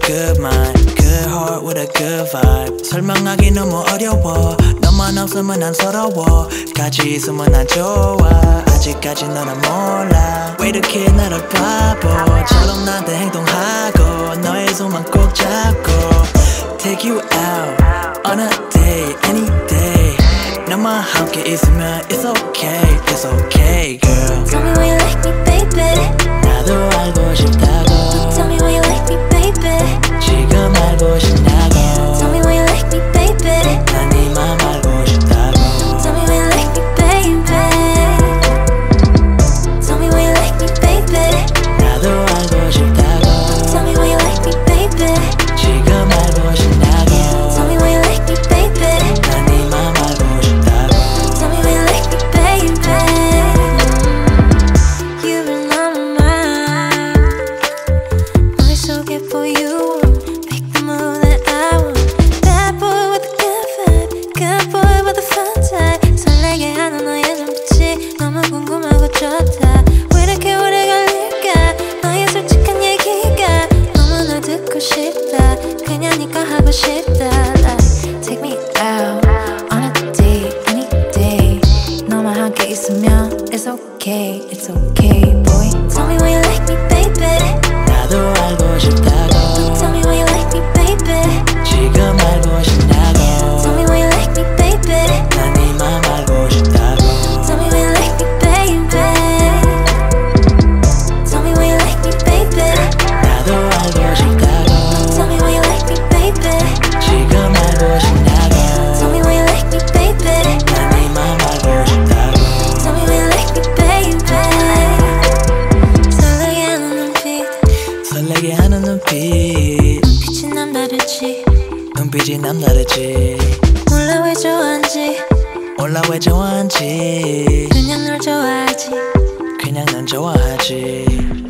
good mind, good heart with a good vibe. 설명하기 너무 어려워. 너만 없으면 난 서러워. 같이 있으면 난 좋아. 아직까지 너는 몰라. 왜 이렇게 나를 바보처럼 나한테 행동하고 너의 손만 꼭 잡고 Take you out on a day, any day. 너만 함께 있으면 it's okay, it's okay, girl. Tell me why you like me, baby. 나도 알고 싶다고. Tell me why you like me, baby. 지금 알고 싶냐고. Tell me why you like me, baby. 난 네 맘 알고 싶다고. Tell me why you like me, baby. Tell me why you like me, baby. 나도 알고 싶다고. Tell me why you like me, baby. 지금 알고 싶냐고. Tell me why you like me, baby. 난 네 맘 알고 싶다고. Tell me why you like me, baby. You've been on my mind. 머릿속에 보여. Pick the move that I want. Bad boy with a good vibe. Good boy with a fun time. 설레게 하는 너의 눈빛이 너무 궁금하고 좋다. 왜 이렇게 오래 걸릴까? 너의 솔직한 얘기가 너무나 듣고 싶다. 그냥 니가 하고 싶다. Like, take me out on a date, any day. 너만 함께 있으면 it's okay, it's okay, boy. Tell me why you like me, baby. 나도 알고 싶다고. Tell me why you like me, baby. 지금 알고 싶냐고. Tell me why you like me, baby. 난 네 맘 알고 싶다고. Tell me why you like me, baby. Tell me why you like me, baby. 나도 알고 싶다고. Tell me why you like me, baby. 지금 알고 싶냐고. Tell me why you like me, baby. 난 네 맘 알고 싶다고. Tell me why you like me, baby. 설레게 하는 눈빛. 설레게 하는 눈빛. 눈빛이 남다르지. 눈빛이 남다르지. 몰라 왜 좋아한지. 몰라 왜 좋아한지. 그냥 널 좋아하지. 그냥 난 좋아하지.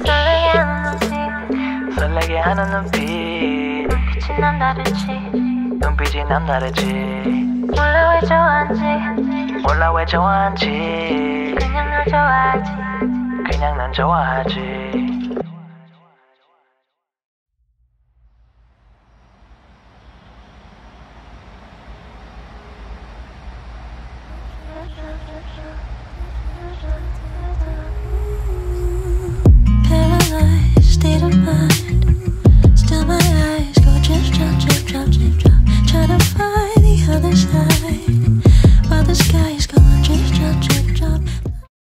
설레게 하는 눈빛. 눈빛이 남다르지. 눈빛이 남다르지. 몰라 왜 좋아한지. 몰라 왜 좋아한지. 그냥 널 좋아하지. 그냥 난 좋아하지. Paralyzed, state of